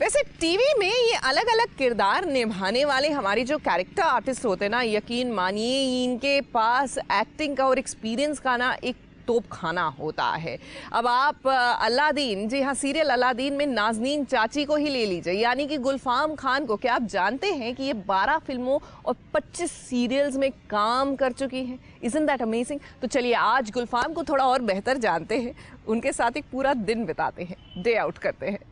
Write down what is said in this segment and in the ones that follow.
वैसे टीवी में ये अलग अलग किरदार निभाने वाले हमारे जो कैरेक्टर आर्टिस्ट होते हैं ना, यकीन मानिए इनके पास एक्टिंग का और एक्सपीरियंस का ना एक तोप खाना होता है। अब आप अलादीन, जी हाँ, सीरियल अलादीन में नाजनीन चाची को ही ले लीजिए, यानी कि गुलफाम खान को। क्या आप जानते हैं कि ये 12 फिल्मों और 25 सीरियल्स में काम कर चुकी हैं? Isn't that amazing? तो चलिए आज गुलफाम को थोड़ा और बेहतर जानते हैं, उनके साथ एक पूरा दिन बिताते हैं, डे आउट करते हैं।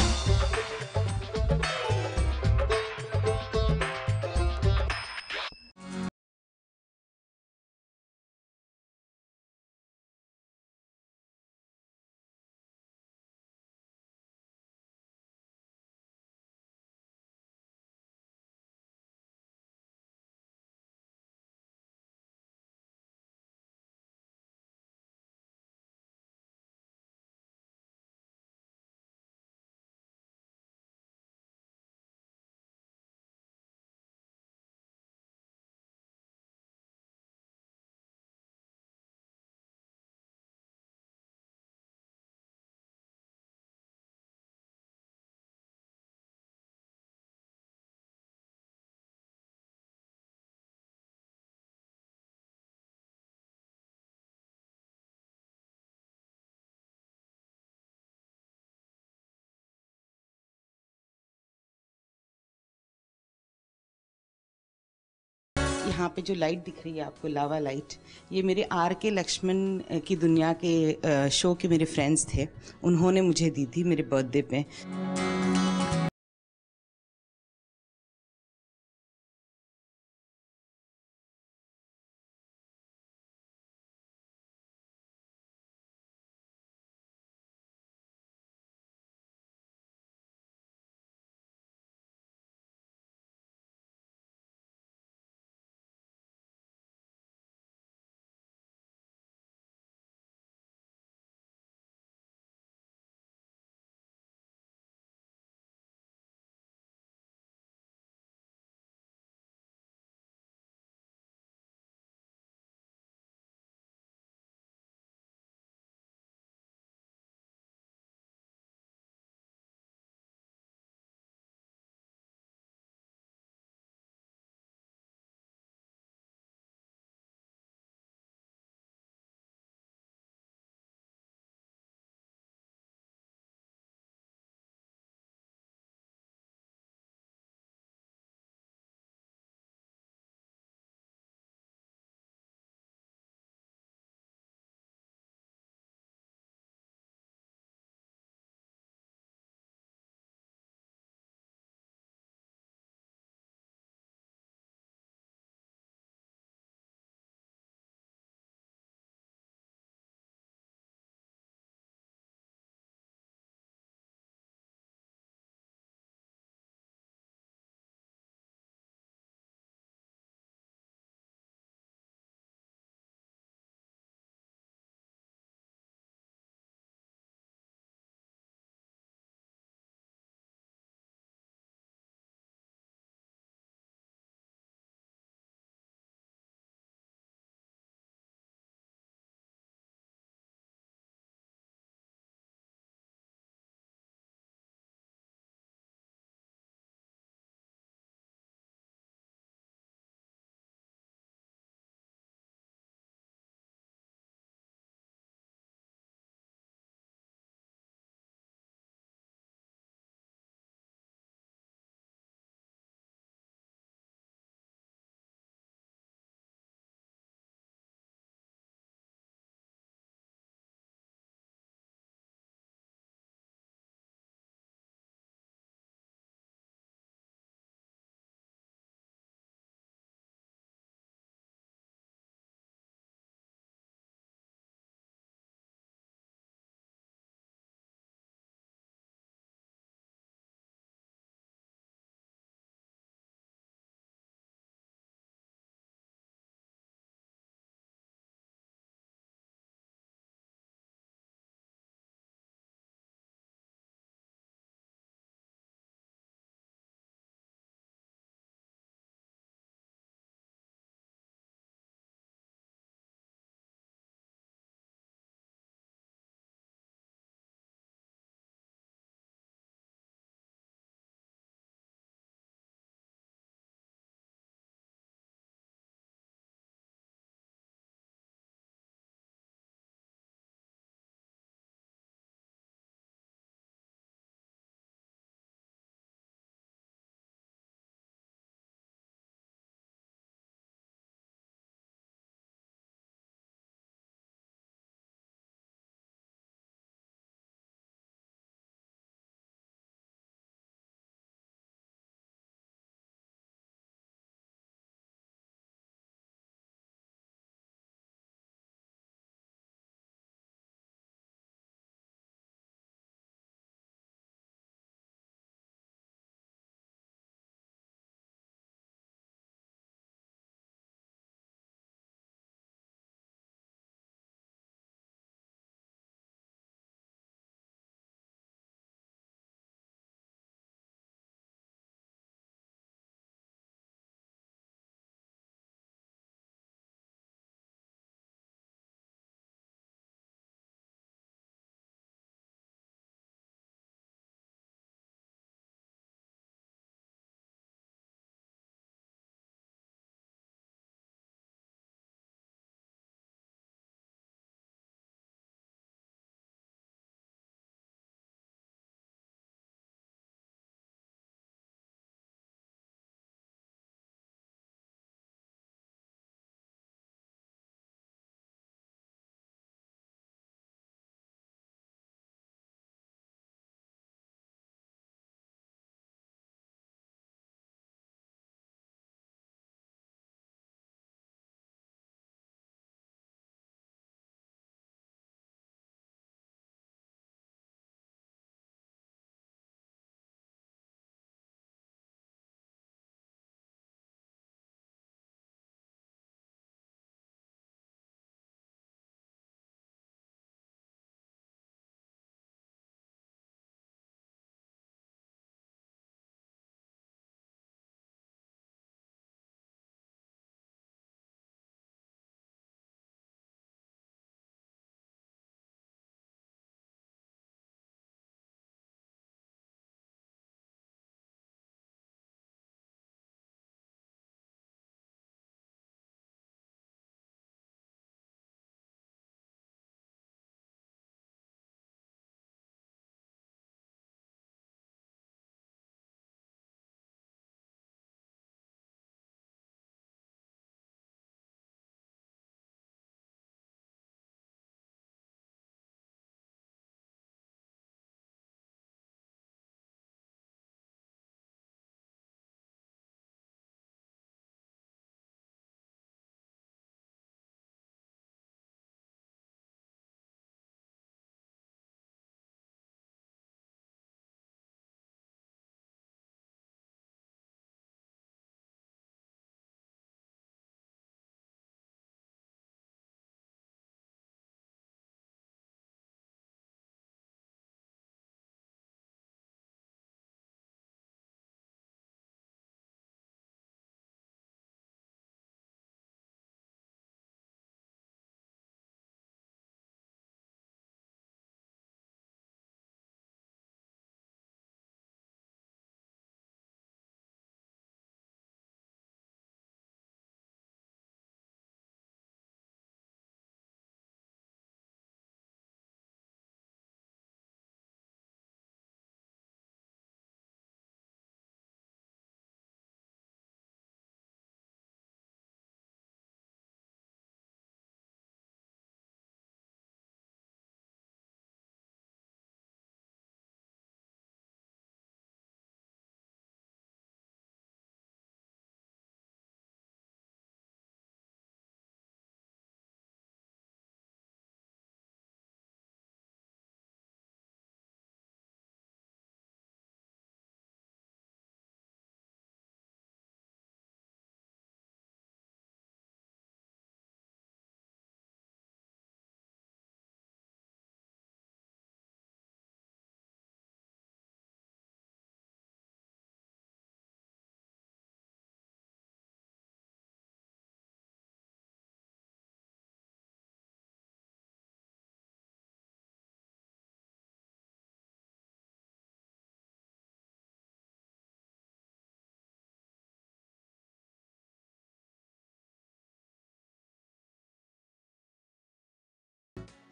यहाँ पे जो लाइट दिख रही है आपको, लावा लाइट, ये मेरे आर के लक्ष्मण की दुनिया के शो के मेरे फ्रेंड्स थे, उन्होंने मुझे दी थी मेरे बर्थडे पे।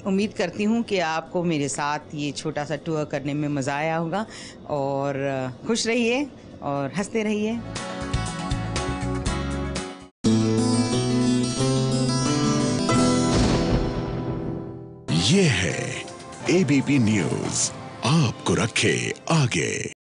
उम्मीद करती हूँ कि आपको मेरे साथ ये छोटा सा टूर करने में मज़ा आया होगा, और खुश रहिए और हंसते रहिए। ये है एबीपी न्यूज़, आपको रखे आगे।